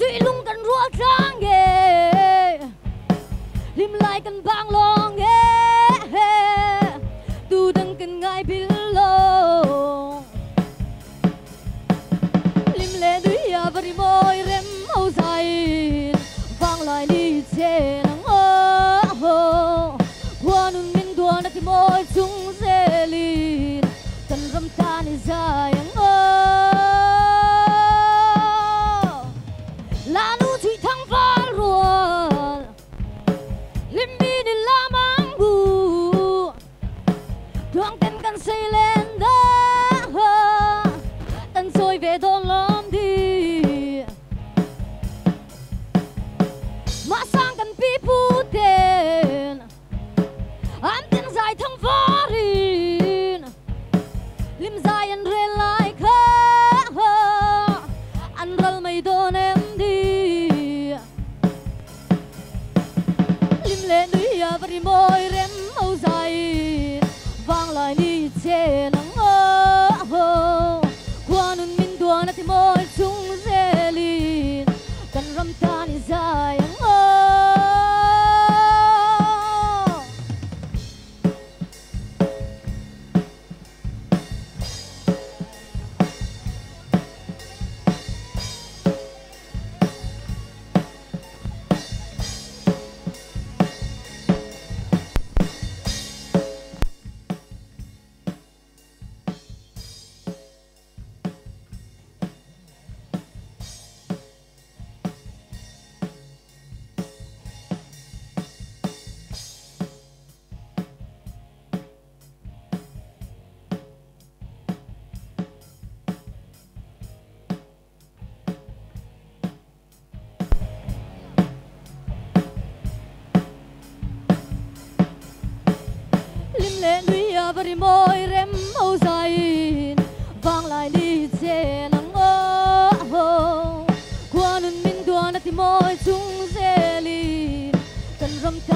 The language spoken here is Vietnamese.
lụy lung cần ruột trắng ghê lim lại cần bang long ghê tu đăng cần ngay bil lo lim lệ đuôi ya bari môi rem hậu dài vang lại đi trên nắng qua nun min đua nát môi chung dê lin cần râm ta ni dài là nu chui thăng pha ruột lim bi ni la mang bu thoáng tên cần xây lên đó tân soi về đồn lom đi mà sang cần pi pu tên anh tên dài thăng pha rin lim dài anh re lại khá anh rel mây đồn em lên núi ya bari môi rem màu dài vang lại đi trên nắng qua nun min đua nát môi chung dê lin cần râm ta ni dài lên núi ya bari môi rem màu dài vang lại đi trên nắng qua nun min đua nát môi chung dê lin cần râm ta